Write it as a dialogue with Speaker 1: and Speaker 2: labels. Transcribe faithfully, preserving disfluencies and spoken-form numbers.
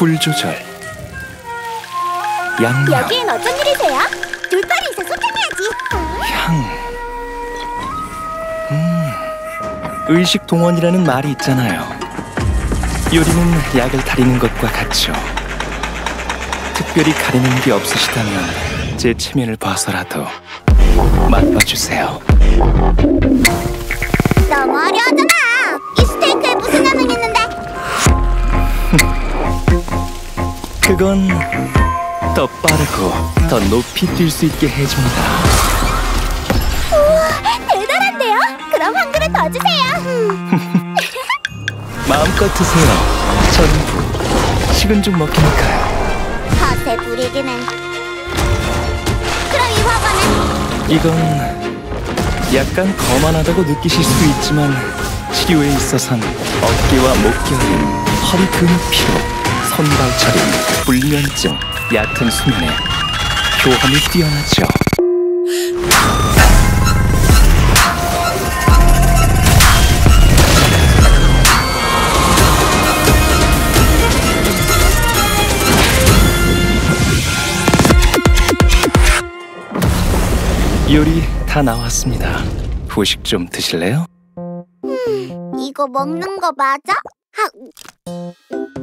Speaker 1: 불 조절, 양념.
Speaker 2: 여기엔 어쩐 일이세요? 돌팔이 있어 소탕해야지.
Speaker 1: 향. 음, 의식 동원이라는 말이 있잖아요. 요리는 약을 다리는 것과 같죠. 특별히 가리는 게 없으시다면 제 체면을 봐서라도 맛봐주세요.
Speaker 2: 너무 어려워하잖아. 이 스테이크에 무슨 남은 있는데?
Speaker 1: 그건 더 빠르고 더 높이 뛸 수 있게 해줍니다.
Speaker 2: 우와, 대단한데요? 그럼 한 그릇 더 주세요.
Speaker 1: 마음껏 드세요. 전부 식은 죽 먹히니까요.
Speaker 2: 허세 부리기는. 그럼 이 화관은?
Speaker 1: 이건 약간 거만하다고 느끼실 수도 있지만 치료에 있어선 어깨와 목결림, 허리 근육 피로, 손발저림, 불면증, 얕은 수면에 효험이 뛰어나죠. 요리 다 나왔습니다. 후식 좀 드실래요?
Speaker 2: 음, 이거 먹는 거 맞아? 하...